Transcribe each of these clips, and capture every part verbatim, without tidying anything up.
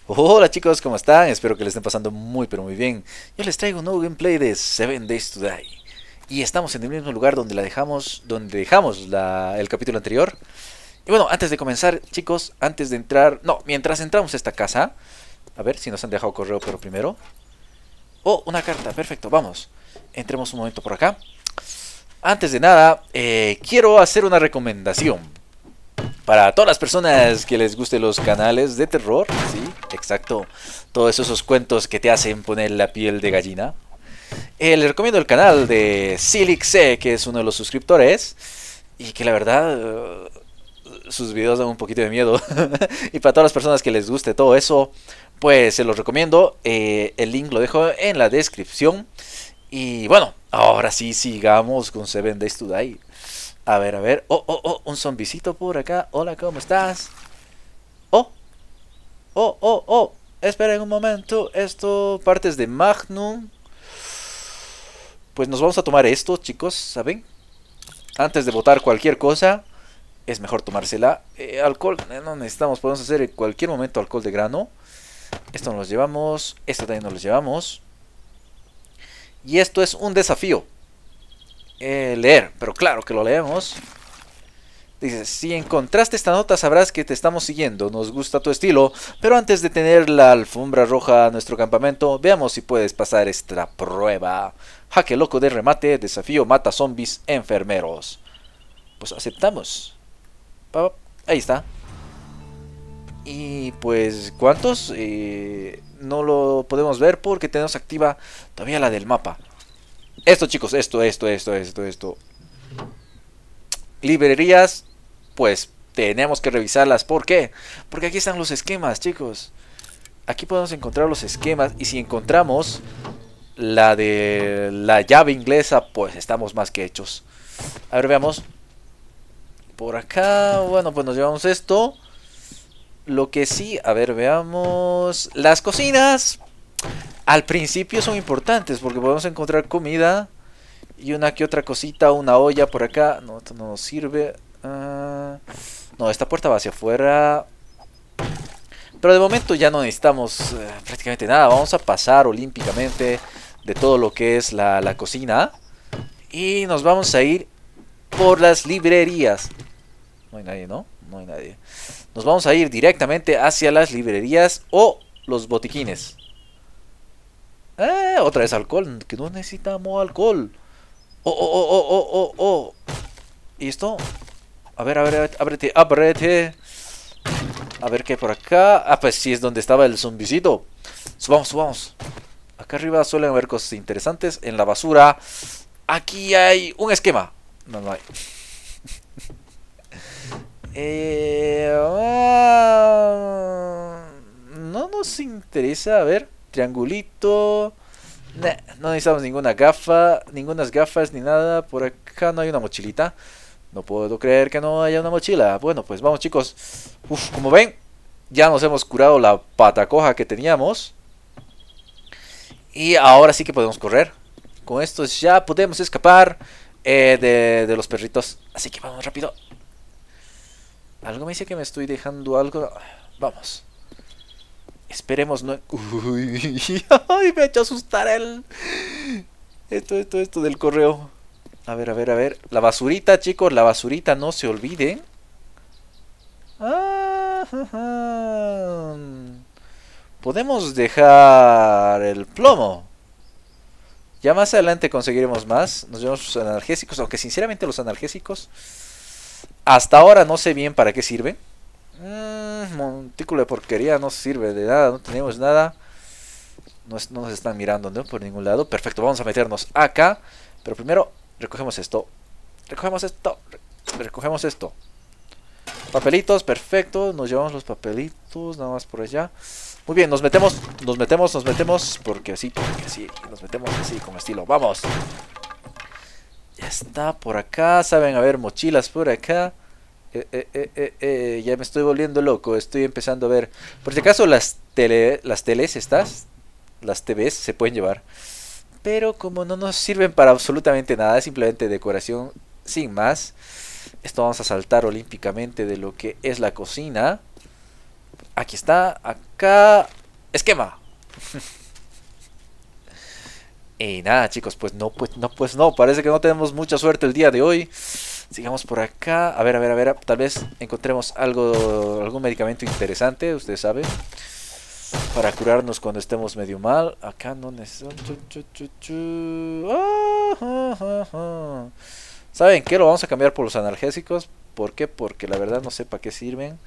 Hola chicos, ¿cómo están? Espero que les estén pasando muy pero muy bien. Yo les traigo un nuevo gameplay de Seven Days to Die. Y estamos en el mismo lugar donde la dejamos, donde dejamos la- el capítulo anterior. Y bueno, antes de comenzar, chicos, antes de entrar, no, mientras entramos a esta casa, a ver si nos han dejado correo, pero primero. Oh, una carta, perfecto, vamos. Entremos un momento por acá. Antes de nada, eh, quiero hacer una recomendación. Para todas las personas que les gusten los canales de terror, sí, exacto, todos esos cuentos que te hacen poner la piel de gallina. Eh, les recomiendo el canal de Silix, que es uno de los suscriptores, y que la verdad, uh, sus videos dan un poquito de miedo. Y para todas las personas que les guste todo eso, pues se los recomiendo. Eh, el link lo dejo en la descripción. Y bueno, ahora sí sigamos con Seven Days to Die. A ver, a ver. Oh, oh, oh, un zombicito por acá. Hola, ¿cómo estás? Oh, oh, oh, oh. Esperen un momento. Esto, partes de Magnum. Pues nos vamos a tomar esto, chicos, ¿saben? Antes de botar cualquier cosa, es mejor tomársela. Eh, alcohol, eh, no necesitamos. Podemos hacer en cualquier momento alcohol de grano. Esto nos lo llevamos. Esto también nos lo llevamos. Y esto es un desafío. Eh, leer, pero claro que lo leemos. Dice, si encontraste esta nota sabrás que te estamos siguiendo, nos gusta tu estilo, pero antes de tener la alfombra roja a nuestro campamento, veamos si puedes pasar esta prueba. Jaque loco de remate, desafío mata zombies enfermeros. Pues aceptamos. Pa- Ahí está. Y pues, ¿cuántos? Eh, no lo podemos ver porque tenemos activa todavía la del mapa. Esto chicos, esto, esto, esto, esto, esto. Librerías, pues tenemos que revisarlas. ¿Por qué? Porque aquí están los esquemas, chicos. Aquí podemos encontrar los esquemas. Y si encontramos la de la llave inglesa, pues estamos más que hechos. A ver, veamos. Por acá, bueno, pues nos llevamos esto. Lo que sí, a ver, veamos. Las cocinas al principio son importantes porque podemos encontrar comida. Y una que otra cosita, una olla por acá. No, esto no nos sirve. Uh, no, esta puerta va hacia afuera. Pero de momento ya no necesitamos uh, prácticamente nada. Vamos a pasar olímpicamente de todo lo que es la, la cocina. Y nos vamos a ir por las librerías. No hay nadie, ¿no? No hay nadie. Nos vamos a ir directamente hacia las librerías o los botiquines. Eh, otra vez alcohol. Que no necesitamos alcohol. Oh, oh, oh, oh, oh, oh, oh. ¿Y esto? A ver, a ver, ábrete, ábrete. A ver qué hay por acá. Ah, pues sí, es donde estaba el zombicito. Subamos, subamos. Acá arriba suelen haber cosas interesantes. En la basura. Aquí hay un esquema. No, no hay. eh, ah, no nos interesa. A ver, triangulito. Nah, no necesitamos ninguna gafa, ninguna gafas ni nada. Por acá no hay una mochilita. No puedo creer que no haya una mochila. Bueno, pues vamos chicos. Uf, como ven, ya nos hemos curado la pata coja que teníamos. Y ahora sí que podemos correr. Con esto ya podemos escapar eh, de, de los perritos. Así que vamos rápido. Algo me dice que me estoy dejando algo. Vamos. Esperemos no... Uy, ay, me ha hecho asustar el... Esto, esto, esto del correo. A ver, a ver, a ver. La basurita, chicos, la basurita, no se olviden. Ah, ajá. Podemos dejar el plomo. Ya más adelante conseguiremos más. Nos llevamos los analgésicos, aunque sinceramente los analgésicos hasta ahora no sé bien para qué sirven. Mmm, montículo de porquería, no sirve de nada, no tenemos nada. No, no nos están mirando, ¿no? Por ningún lado. Perfecto, vamos a meternos acá. Pero primero recogemos esto. Recogemos esto. Recogemos esto. Papelitos, perfecto. Nos llevamos los papelitos, nada más por allá. Muy bien, nos metemos, nos metemos, nos metemos. Porque así, porque así. Nos metemos así, con estilo. Vamos. Ya está, por acá. Saben, a ver, mochilas por acá. Eh, eh, eh, eh, eh, ya me estoy volviendo loco. Estoy empezando a ver. Por si acaso las tele, las teles estas, las T Vs se pueden llevar. Pero como no nos sirven para absolutamente nada, simplemente decoración sin más. Esto vamos a saltar olímpicamente de lo que es la cocina. Aquí está, acá. Esquema. Y nada, chicos, pues no, pues no, pues no. Parece que no tenemos mucha suerte el día de hoy. Sigamos por acá. A ver, a ver, a ver. Tal vez encontremos algo, algún medicamento interesante, ustedes saben, para curarnos cuando estemos medio mal. Acá no necesito. ¿Saben qué? Lo vamos a cambiar por los analgésicos. ¿Por qué? Porque la verdad no sé para qué sirven.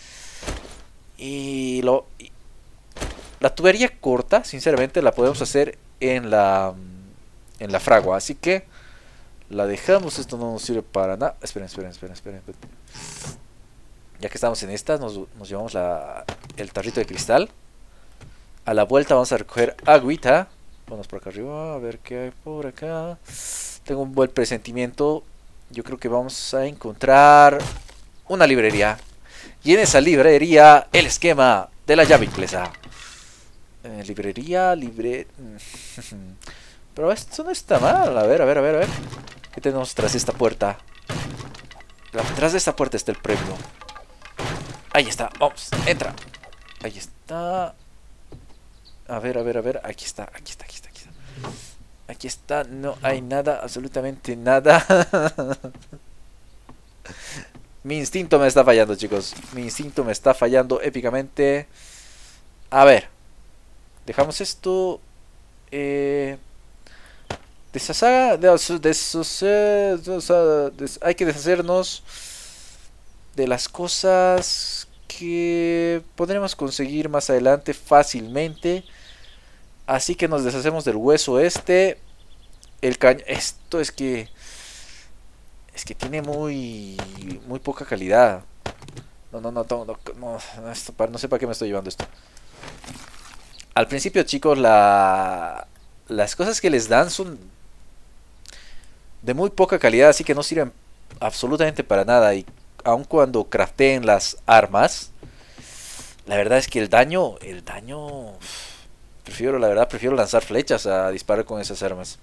Y lo... y la tubería corta, sinceramente, la podemos hacer en la... en la fragua. Así que la dejamos. Esto no nos sirve para nada. Esperen, esperen, esperen, esperen. Ya que estamos en esta, nos, nos llevamos la, el tarrito de cristal. A la vuelta vamos a recoger agüita. Vamos por acá arriba, a ver qué hay por acá. Tengo un buen presentimiento. Yo creo que vamos a encontrar una librería. Y en esa librería, el esquema de la llave inglesa. Eh, librería, libre... Pero esto no está mal. A ver, a ver, a ver, a ver. ¿Qué tenemos tras esta puerta? Tras de esta puerta está el premio. Ahí está, vamos, entra. Ahí está. A ver, a ver, a ver. Aquí está, aquí está, aquí está, aquí está. Aquí está, no hay nada, absolutamente nada. Mi instinto me está fallando, chicos. Mi instinto me está fallando épicamente. A ver. Dejamos esto. Eh... Deshaga, des, des, des, des, hay que deshacernos de las cosas que podremos conseguir más adelante fácilmente. Así que nos deshacemos del hueso este. El cañón. Esto es que... Es que tiene muy... Muy poca calidad. No, no, no, no, no, no, esto, no sé para qué me estoy llevando esto. Al principio, chicos, la... las cosas que les dan son de muy poca calidad, así que no sirven absolutamente para nada. Y aun cuando crafteen las armas, la verdad es que el daño, el daño, prefiero, la verdad, prefiero lanzar flechas a disparar con esas armas.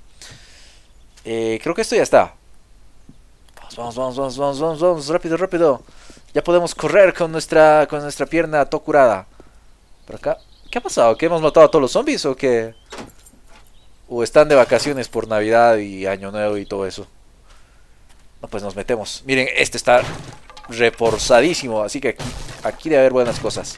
Eh, creo que esto ya está. Vamos, vamos, vamos, vamos, vamos, vamos, rápido, rápido. Ya podemos correr con nuestra, con nuestra pierna todo curada. Por acá. ¿Qué ha pasado? ¿Que hemos matado a todos los zombies o qué? ¿O están de vacaciones por Navidad y Año Nuevo y todo eso? No, pues nos metemos. Miren, este está reforzadísimo, así que aquí, aquí debe haber buenas cosas.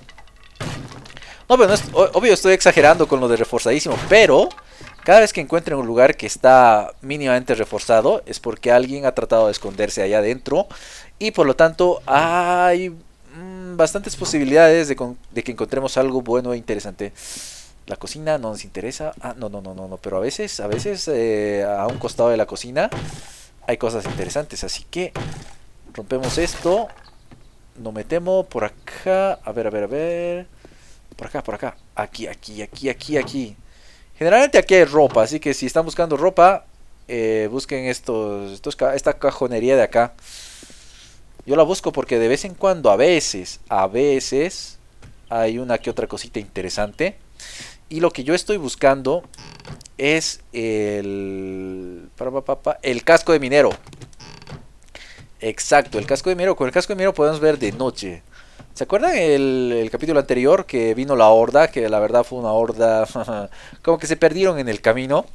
No, pero no es, obvio estoy exagerando con lo de reforzadísimo, pero cada vez que encuentren un lugar que está mínimamente reforzado es porque alguien ha tratado de esconderse allá adentro y por lo tanto hay mmm, bastantes posibilidades de, con, de que encontremos algo bueno e interesante. La cocina no nos interesa. Ah, no, no, no, no, no. Pero a veces, a veces, eh, a un costado de la cocina hay cosas interesantes. Así que rompemos esto. Nos metemos por acá. A ver, a ver, a ver. Por acá, por acá. Aquí, aquí, aquí, aquí, aquí. Generalmente aquí hay ropa. Así que si están buscando ropa, eh, busquen estos, estos, esta cajonería de acá. Yo la busco porque de vez en cuando, a veces, a veces, hay una que otra cosita interesante. Y lo que yo estoy buscando es el, el casco de minero. Exacto, el casco de minero. Con el casco de minero podemos ver de noche. ¿Se acuerdan el, el capítulo anterior que vino la horda? Que la verdad fue una horda como que se perdieron en el camino.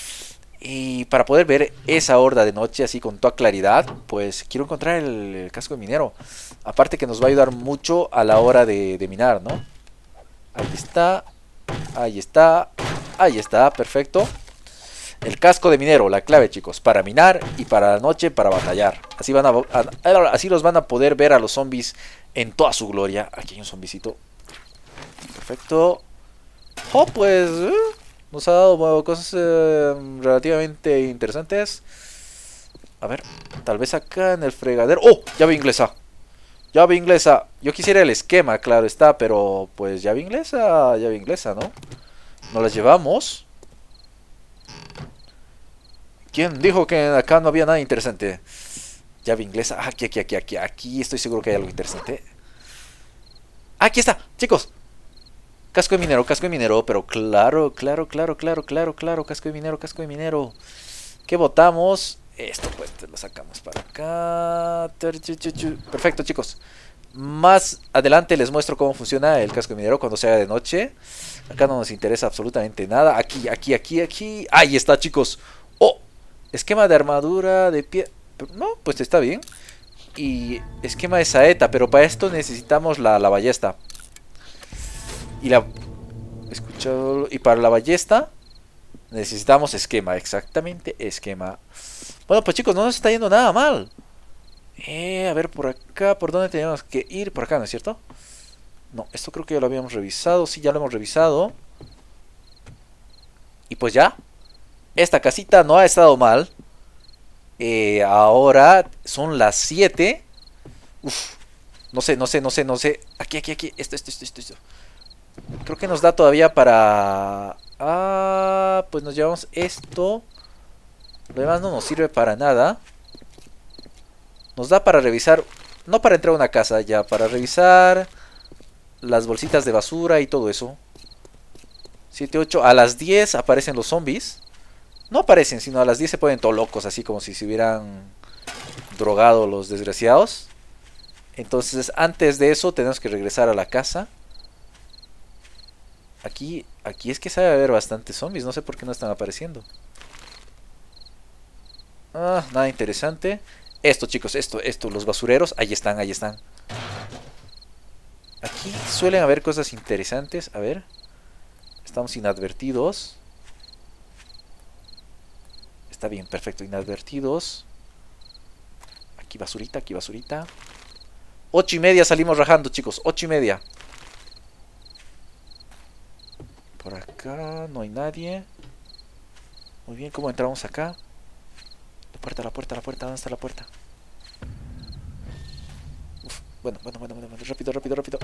Y para poder ver esa horda de noche así con toda claridad, pues quiero encontrar el, el casco de minero. Aparte que nos va a ayudar mucho a la hora de, de minar, ¿no? Ahí está. Ahí está, ahí está, perfecto. El casco de minero, la clave, chicos, para minar y para la noche para batallar. Así van a, a, así los van a poder ver a los zombies en toda su gloria. Aquí hay un zombicito. Perfecto. Oh, pues eh, nos ha dado bueno, cosas eh, relativamente interesantes. A ver, tal vez acá en el fregadero. ¡Oh! Llave inglesa. Llave inglesa. Yo quisiera el esquema, claro está, pero pues llave inglesa, llave inglesa, ¿no? Nos las llevamos. ¿Quién dijo que acá no había nada interesante? Llave inglesa. Ah, aquí, aquí, aquí, aquí. Aquí estoy seguro que hay algo interesante. Aquí está, chicos. Casco de minero, casco de minero. Pero claro, claro, claro, claro, claro, claro. Casco de minero, casco de minero. ¿Qué botamos? Esto pues te lo sacamos para acá. Perfecto, chicos. Más adelante les muestro cómo funciona el casco de minero cuando se haga de noche. Acá no nos interesa absolutamente nada. Aquí, aquí, aquí, aquí. Ahí está, chicos. Oh, esquema de armadura de pie. No, pues está bien. Y esquema de saeta, pero para esto necesitamos la, la ballesta. Y la... Escuchado. Y para la ballesta necesitamos esquema, exactamente esquema. Bueno, pues chicos, no nos está yendo nada mal. Eh, a ver por acá, ¿por dónde tenemos que ir? Por acá, ¿no es cierto? No, esto creo que ya lo habíamos revisado. Sí, ya lo hemos revisado. Y pues ya. Esta casita no ha estado mal. Eh, ahora son las siete. Uf, no sé, no sé, no sé, no sé. Aquí, aquí, aquí. Esto, esto, esto, esto, esto. Creo que nos da todavía para... Ah, pues nos llevamos esto. Lo demás no nos sirve para nada. Nos da para revisar... No para entrar a una casa, ya. Para revisar las bolsitas de basura y todo eso. siete, ocho. A las diez aparecen los zombies. No aparecen, sino a las diez se ponen todos locos. Así como si se hubieran drogado los desgraciados. Entonces antes de eso tenemos que regresar a la casa. Aquí, aquí es que sabe haber bastantes zombies. No sé por qué no están apareciendo. Ah, nada interesante. Esto, chicos, esto, esto, los basureros. Ahí están, ahí están. Aquí suelen haber cosas interesantes. A ver. Estamos inadvertidos. Está bien, perfecto, inadvertidos. Aquí basurita, aquí basurita. Ocho y media salimos rajando, chicos. Ocho y media. Por acá no hay nadie. Muy bien, ¿cómo entramos acá? La puerta, la puerta, la puerta. ¿Dónde está la puerta? Uf, bueno, bueno, bueno, bueno, bueno. Rápido, rápido, rápido.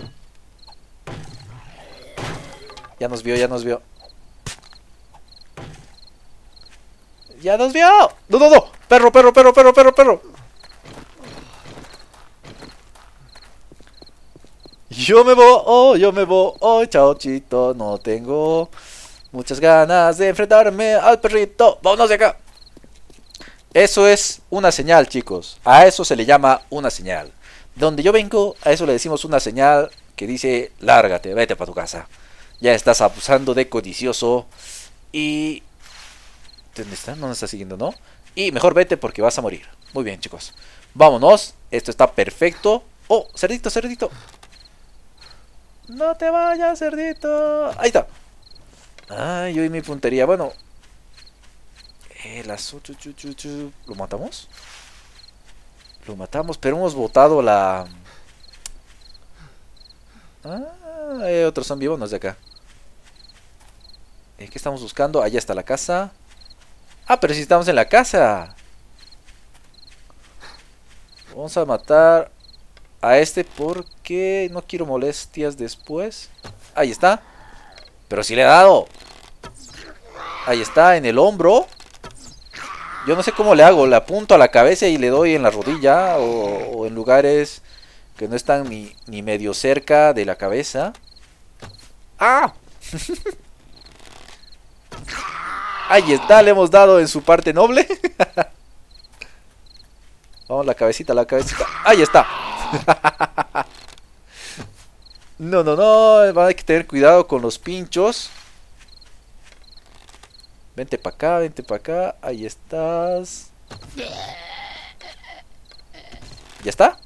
Ya nos vio, ya nos vio. ¡Ya nos vio! ¡No, no, no! ¡Perro, perro, perro, perro, perro, perro! Yo me voy, oh, yo me voy, oh, chao, chito. No tengo muchas ganas de enfrentarme al perrito. ¡Vámonos de acá! Eso es una señal, chicos. A eso se le llama una señal. Donde yo vengo, a eso le decimos una señal que dice: lárgate, vete para tu casa. Ya estás abusando de codicioso. Y... ¿dónde está? No nos está siguiendo, ¿no? Y mejor vete porque vas a morir. Muy bien, chicos. Vámonos. Esto está perfecto. Oh, cerdito, cerdito. No te vayas, cerdito. Ahí está. Ay, yo y mi puntería. Bueno. Eh, las... ¿Lo matamos? Lo matamos, pero hemos botado la... Ah, hay otro zombie. Bueno, es de acá. Eh, ¿Qué estamos buscando? Allá está la casa. Ah, pero si estamos en la casa. Vamos a matar a este porque no quiero molestias después. Ahí está. Pero si le he dado. Ahí está, en el hombro. Yo no sé cómo le hago. Le apunto a la cabeza y le doy en la rodilla. O, o en lugares que no están ni, ni medio cerca de la cabeza. ¡Ah! Ahí está, le hemos dado en su parte noble. Vamos, la cabecita, la cabecita. Ahí está. No, no, no. Hay que tener cuidado con los pinchos. Vente para acá, vente para acá. Ahí estás. ¿Ya está?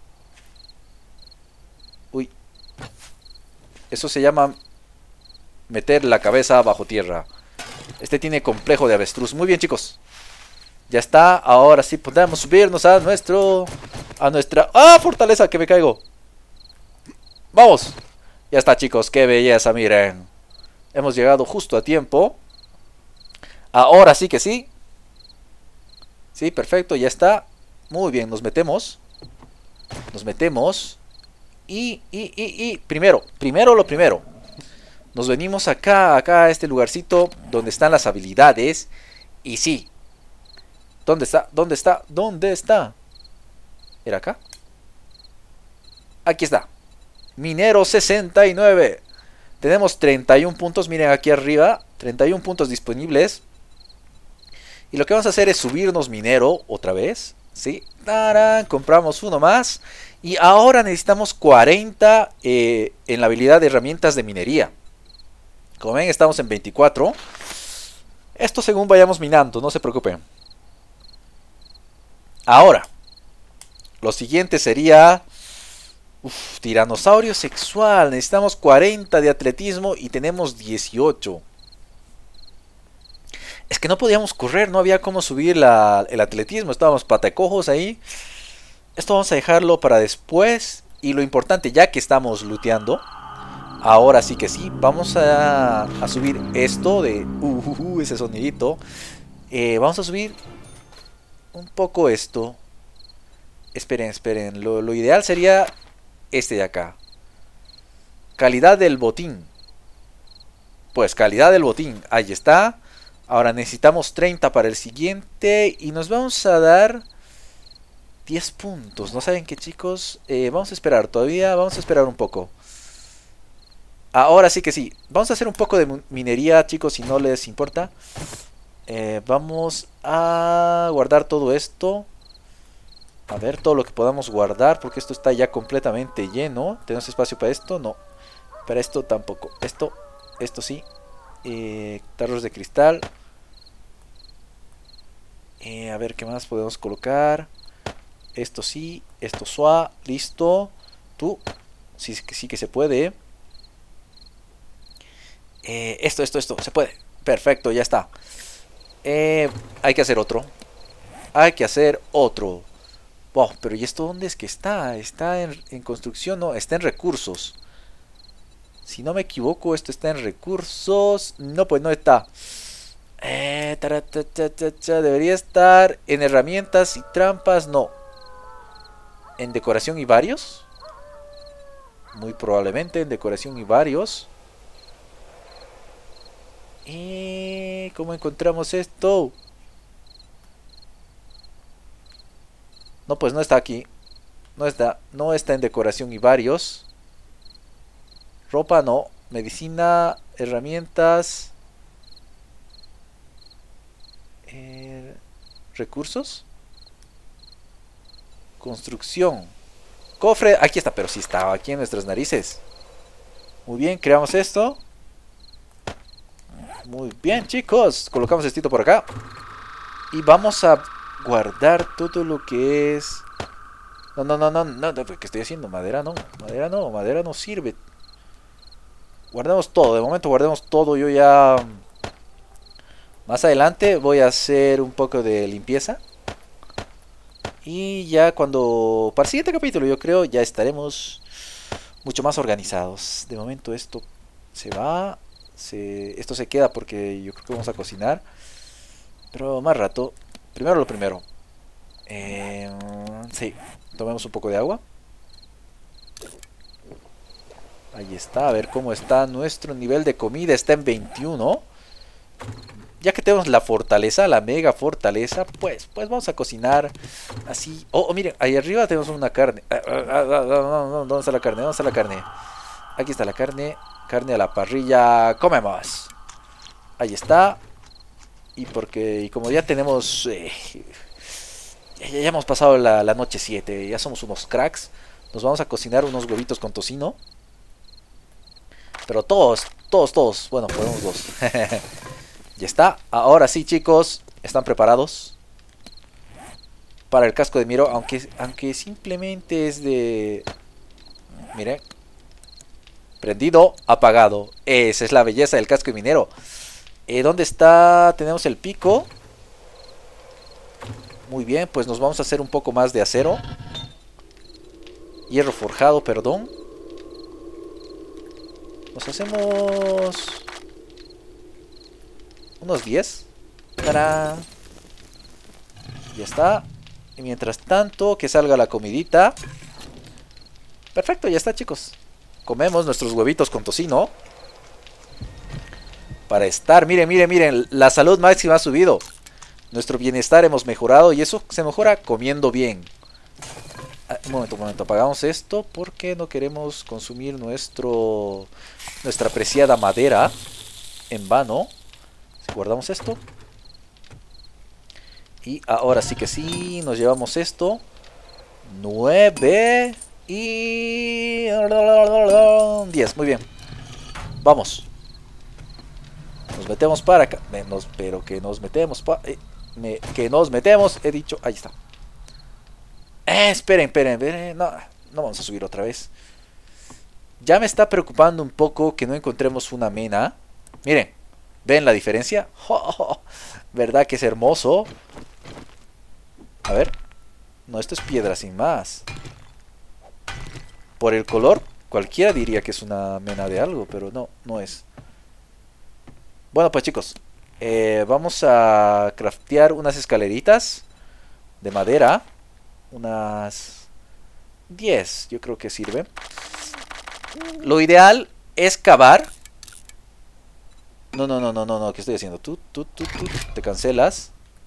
Uy. Eso se llama meter la cabeza bajo tierra. Este tiene complejo de avestruz. Muy bien, chicos. Ya está. Ahora sí podemos subirnos a nuestro... A nuestra... ¡Ah! Fortaleza, que me caigo. ¡Vamos! Ya está, chicos. ¡Qué belleza! Miren. Hemos llegado justo a tiempo. Ahora sí que sí. Sí, perfecto. Ya está. Muy bien. Nos metemos. Nos metemos. Y, y, y, y... Primero. Primero lo primero. Nos venimos acá, acá a este lugarcito donde están las habilidades. Y sí. ¿Dónde está? ¿Dónde está? ¿Dónde está? ¿Era acá? Aquí está. Minero sesenta y nueve. Tenemos treinta y uno puntos. Miren aquí arriba. treinta y uno puntos disponibles. Y lo que vamos a hacer es subirnos minero otra vez. ¿Sí? ¡Tarán! Compramos uno más. Y ahora necesitamos cuarenta eh, en la habilidad de herramientas de minería. Como ven, estamos en veinticuatro. Esto según vayamos minando, no se preocupen. Ahora, lo siguiente sería... Uf, tiranosaurio sexual. Necesitamos cuarenta de atletismo y tenemos dieciocho. Es que no podíamos correr, no había cómo subir la, el atletismo. Estábamos patacojos ahí. Esto vamos a dejarlo para después. Y lo importante, ya que estamos looteando, ahora sí que sí, vamos a, a subir esto de... Uh, uh, uh, ese sonidito. Eh, vamos a subir un poco esto. Esperen, esperen. Lo, lo ideal sería este de acá. Calidad del botín. Pues calidad del botín. Ahí está. Ahora necesitamos treinta para el siguiente. Y nos vamos a dar diez puntos. ¿No saben qué, chicos? Eh, vamos a esperar todavía. Vamos a esperar un poco. Ahora sí que sí. Vamos a hacer un poco de minería, chicos, si no les importa. Eh, vamos a guardar todo esto. A ver, todo lo que podamos guardar, porque esto está ya completamente lleno. ¿Tenemos espacio para esto? No. Para esto tampoco. Esto, esto sí. Eh, tarros de cristal. Eh, a ver, ¿qué más podemos colocar? Esto sí. Esto suave. Listo. Tú. Sí, sí que se puede. Eh, esto, esto, esto. Se puede. Perfecto, ya está. Eh, hay que hacer otro. Hay que hacer otro. Oh, pero ¿y esto dónde es que está? ¿Está en, en construcción? No, está en recursos. Si no me equivoco, esto está en recursos. No, pues no está. Eh, debería estar en herramientas y trampas. No. ¿En decoración y varios? Muy probablemente en decoración y varios. ¿Y cómo encontramos esto? No, pues no está aquí. No está, no está en decoración y varios. Ropa no. Medicina, herramientas. Eh, recursos. Construcción. Cofre, aquí está, pero sí estaba aquí en nuestras narices. Muy bien, creamos esto. Muy bien, chicos. Colocamos esto por acá. Y vamos a guardar todo lo que es... No, no, no, no, no, ¿qué estoy haciendo? Madera no, madera no, madera no sirve. Guardemos todo, de momento guardemos todo. Yo ya... Más adelante voy a hacer un poco de limpieza. Y ya cuando... Para el siguiente capítulo yo creo ya estaremos mucho más organizados. De momento esto se va. Se... Esto se queda porque yo creo que vamos a cocinar. Pero más rato. Primero lo primero. Eh, sí, tomemos un poco de agua. Ahí está, a ver cómo está nuestro nivel de comida. Está en veintiuno. Ya que tenemos la fortaleza, la mega fortaleza, pues, pues vamos a cocinar así. Oh, oh, miren, ahí arriba tenemos una carne. Ah, ah, ah, ah, ah, ¿dónde está la carne? ¿Dónde está la carne? Aquí está la carne. Carne a la parrilla. ¡Comemos! Ahí está. Y porque, y como ya tenemos... Eh, ya, ya hemos pasado la, la noche siete, ya somos unos cracks. Nos vamos a cocinar unos huevitos con tocino. Pero todos, todos, todos. Bueno, podemos dos. Ya está. Ahora sí, chicos. ¿Están preparados? Para el casco de Miro. Aunque, aunque simplemente es de... Miren. Prendido, apagado. Esa es la belleza del casco de minero. Eh, ¿Dónde está? Tenemos el pico. Muy bien, pues nos vamos a hacer un poco más de acero. Hierro forjado, perdón. Nos hacemos... unos diez. ¡Tarán! Ya está. Y mientras tanto, que salga la comidita. Perfecto, ya está, chicos. Comemos nuestros huevitos con tocino. Para estar, miren, miren, miren. La salud máxima ha subido. Nuestro bienestar hemos mejorado. Y eso se mejora comiendo bien. Ah, un momento, un momento. Apagamos esto porque no queremos consumir nuestro nuestra preciada madera en vano. Guardamos esto. Y ahora sí que sí, nos llevamos esto. nueve. Y... diez, muy bien. Vamos. Nos metemos para acá. Menos, pero que nos metemos para... Eh, me, que nos metemos, he dicho. Ahí está. Eh, esperen, esperen, esperen. No, no vamos a subir otra vez. Ya me está preocupando un poco que no encontremos una mena. Miren, ¿ven la diferencia? Oh, ¿verdad que es hermoso? A ver. No, esto es piedra sin más. Por el color, cualquiera diría que es una mena de algo, pero no, no es. Bueno, pues chicos, eh, vamos a craftear unas escaleritas de madera. Unas diez, yo creo que sirve. Lo ideal es cavar. No, no, no, no, no, no, ¿qué estoy haciendo? Tú, tú, tú, tú, te cancelas.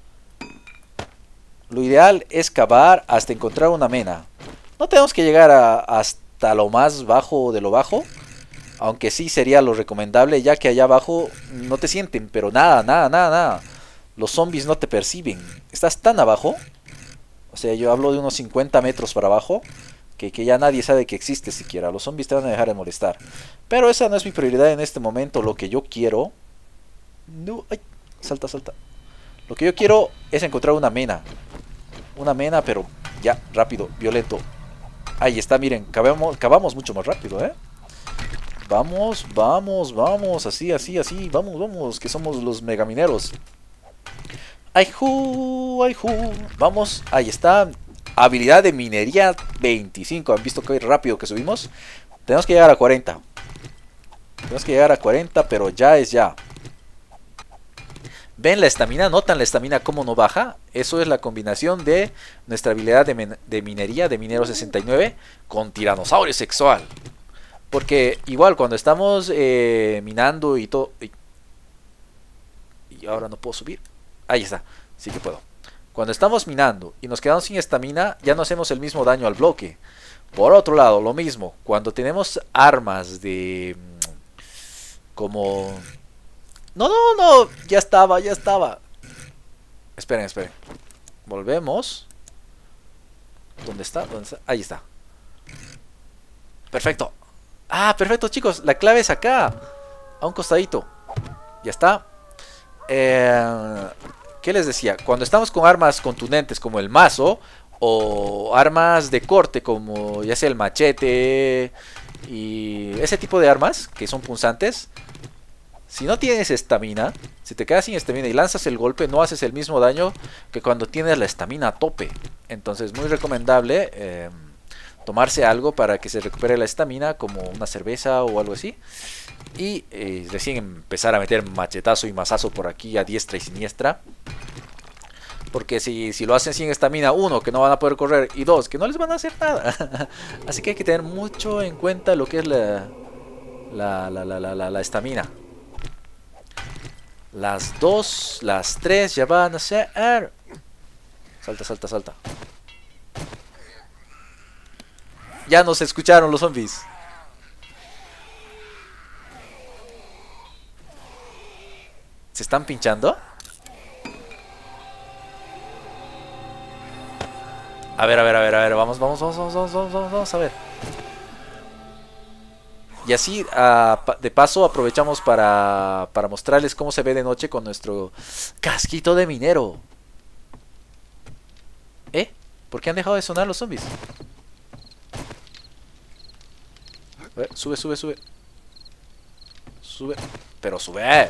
Lo ideal es cavar hasta encontrar una mena. No tenemos que llegar a, hasta lo más bajo de lo bajo. Aunque sí sería lo recomendable, ya que allá abajo no te sienten, pero nada, nada, nada, nada. Los zombies no te perciben. Estás tan abajo. O sea, yo hablo de unos cincuenta metros para abajo. Que, que ya nadie sabe que existe siquiera. Los zombies te van a dejar de molestar. Pero esa no es mi prioridad en este momento. Lo que yo quiero... No, ay, salta, salta. Lo que yo quiero es encontrar una mena. Una mena, pero ya, rápido, violento. Ahí está, miren, cavamos, cavamos mucho más rápido, ¿eh? Vamos, vamos, vamos, así, así, así, vamos, vamos, que somos los megamineros. ¡Ay, ju! ¡Ay, ju! Vamos, ahí está. Habilidad de minería veinticinco. ¿Han visto qué rápido que subimos? Tenemos que llegar a cuarenta. Tenemos que llegar a cuarenta, pero ya es ya. ¿Ven la estamina? ¿Notan la estamina cómo no baja? Eso es la combinación de nuestra habilidad de, de minería, de minero sesenta y nueve, con tiranosaurio sexual. Porque igual cuando estamos eh, minando y todo... Y, y ahora no puedo subir. Ahí está, sí que puedo. Cuando estamos minando y nos quedamos sin estamina, ya no hacemos el mismo daño al bloque. Por otro lado, lo mismo, cuando tenemos armas de... como... No, no, no, ya estaba, ya estaba. Esperen, esperen. Volvemos. ¿Dónde está? ¿Dónde está? Ahí está. Perfecto. Ah, perfecto, chicos. La clave es acá. A un costadito. Ya está. Eh, ¿Qué les decía? Cuando estamos con armas contundentes como el mazo, o armas de corte como ya sea el machete y ese tipo de armas que son punzantes, si no tienes estamina, si te quedas sin estamina y lanzas el golpe, no haces el mismo daño que cuando tienes la estamina a tope. Entonces muy recomendable eh, tomarse algo para que se recupere la estamina, como una cerveza o algo así. Y eh, recién empezar a meter machetazo y mazazo por aquí a diestra y siniestra. Porque si, si lo hacen sin estamina, uno, que no van a poder correr, y dos, que no les van a hacer nada. Así que hay que tener mucho en cuenta lo que es la la la la la la estamina. Las dos, las tres ya van a ser... Salta, salta, salta. Ya nos escucharon los zombies. ¿Se están pinchando? A ver, a ver, a ver, a ver. Vamos, vamos, vamos, vamos, vamos, vamos, vamos, vamos a ver. Y así, uh, de paso, aprovechamos para, para mostrarles cómo se ve de noche con nuestro casquito de minero. ¿Eh? ¿Por qué han dejado de sonar los zombies? A ver, sube, sube, sube. Sube. Pero sube.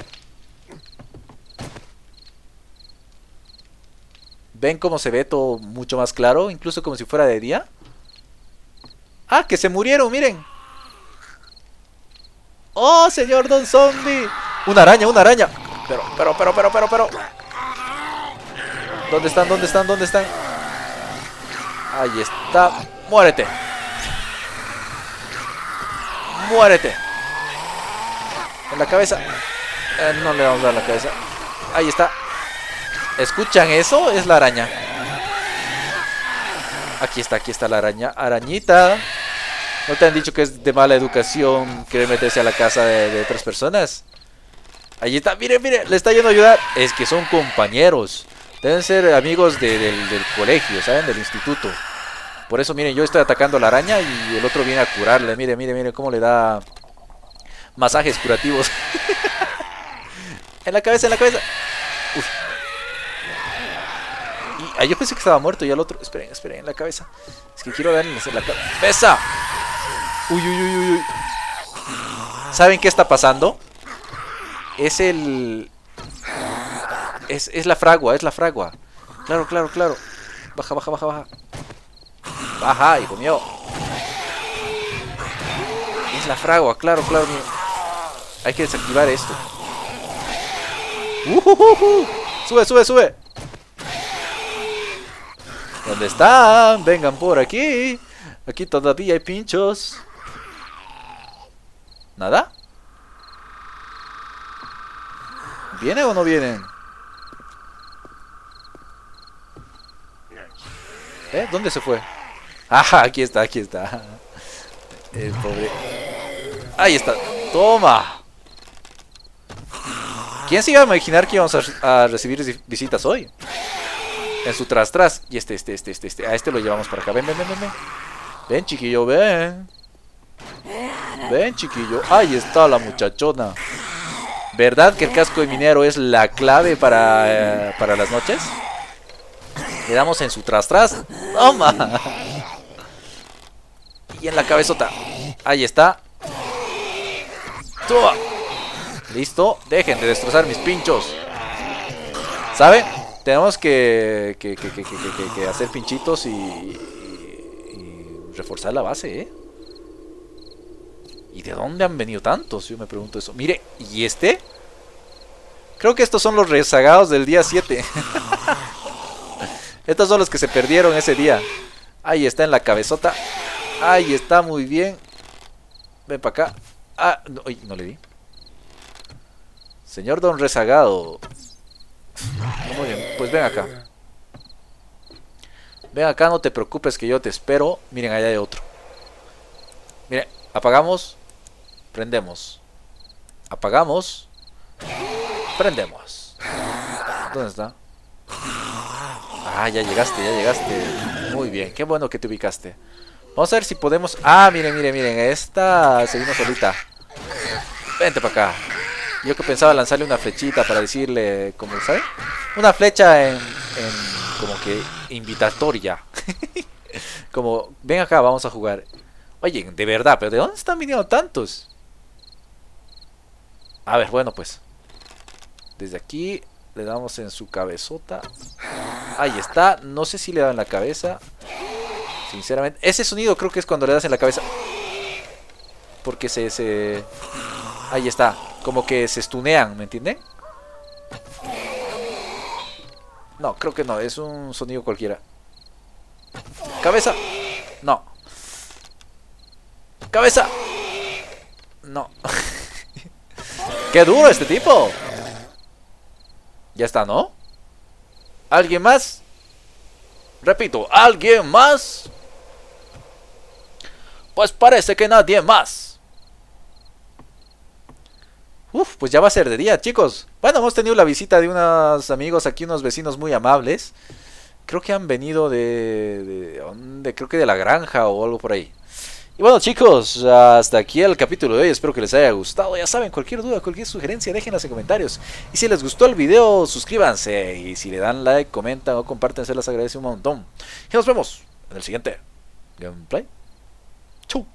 ¿Ven cómo se ve todo mucho más claro? Incluso como si fuera de día. ¡Ah, que se murieron! ¡Miren! ¡Oh, señor Don Zombie! ¡Una araña, una araña! Pero, pero, pero, pero, pero, pero. ¿Dónde están? ¿Dónde están? ¿Dónde están? Ahí está. ¡Muérete! ¡Muérete! En la cabeza. Eh, no le vamos a dar la cabeza. Ahí está. ¿Escuchan eso? Es la araña. Aquí está, aquí está la araña. Arañita. ¿No te han dicho que es de mala educación querer meterse a la casa de, de otras personas? Allí está, mire, mire, le está yendo a ayudar. Es que son compañeros. Deben ser amigos de, del, del colegio, ¿saben? Del instituto. Por eso, miren, yo estoy atacando a la araña y el otro viene a curarle. Mire, mire, mire cómo le da masajes curativos. En la cabeza, en la cabeza. Uf. Y, ah, yo pensé que estaba muerto y al otro... Esperen, esperen, en la cabeza. Es que quiero darle en la cabeza. Uy, uy, uy, uy, uy. ¿Saben qué está pasando? Es el... Es, es la fragua, es la fragua. Claro, claro, claro. Baja, baja, baja, baja. Baja, hijo mío. Es la fragua, claro, claro. Mío. Hay que desactivar esto. Uh, uh, uh, uh. Sube, sube, sube. ¿Dónde están? Vengan por aquí. Aquí todavía hay pinchos. ¿Nada? ¿Viene o no vienen? ¿Eh? ¿Dónde se fue? Ajá, aquí está, aquí está. El pobre. Ahí está. Toma. ¿Quién se iba a imaginar que íbamos a, a recibir visitas hoy? En su tras tras. Y este, este, este, este, este. A este lo llevamos para acá. Ven, ven, ven, ven. Ven, ven chiquillo, ven. Ven, chiquillo. Ahí está la muchachona. ¿Verdad que el casco de minero es la clave para, eh, para las noches? Le damos en su tras tras. ¡Toma! Y en la cabezota. Ahí está. ¡Toma! Listo. Dejen de destrozar mis pinchos. ¿Saben? Tenemos que, que, que, que, que, que, que hacer pinchitos y, y, y reforzar la base, ¿eh? ¿Y de dónde han venido tantos? Yo me pregunto eso. Mire, ¿y este? Creo que estos son los rezagados del día siete. Estos son los que se perdieron ese día. Ahí está en la cabezota. Ahí está, muy bien. Ven para acá. Ah, no, uy, no le di. Señor Don Rezagado. Muy bien, pues ven acá. Ven acá, no te preocupes que yo te espero. Miren, allá hay otro. Miren, apagamos. Prendemos. Apagamos. Prendemos. ¿Dónde está? Ah, ya llegaste, ya llegaste. Muy bien, qué bueno que te ubicaste. Vamos a ver si podemos... Ah, miren, miren, miren. Esta se vino solita. Vente para acá. Yo que pensaba lanzarle una flechita para decirle... ¿Cómo sabe? Una flecha en... en como que invitatoria. Como, ven acá, vamos a jugar. Oye, de verdad, pero ¿de dónde están viniendo tantos? A ver, bueno pues. Desde aquí le damos en su cabezota. Ahí está. No sé si le da en la cabeza. Sinceramente. Ese sonido creo que es cuando le das en la cabeza. Porque se... se... Ahí está. Como que se stunean, ¿me entienden? No, creo que no. Es un sonido cualquiera. Cabeza. No. Cabeza. No. ¡Qué duro este tipo! Ya está, ¿no? ¿Alguien más? Repito, ¿alguien más? Pues parece que nadie más. Uf, pues ya va a ser de día, chicos. Bueno, hemos tenido la visita de unos amigos aquí, unos vecinos muy amables. Creo que han venido de... de, de creo que de la granja o algo por ahí. Y bueno, chicos, hasta aquí el capítulo de hoy. Espero que les haya gustado. Ya saben, cualquier duda, cualquier sugerencia, déjenlas en comentarios. Y si les gustó el video, suscríbanse. Y si le dan like, comentan o comparten, se les agradece un montón. Y nos vemos en el siguiente gameplay. Chau.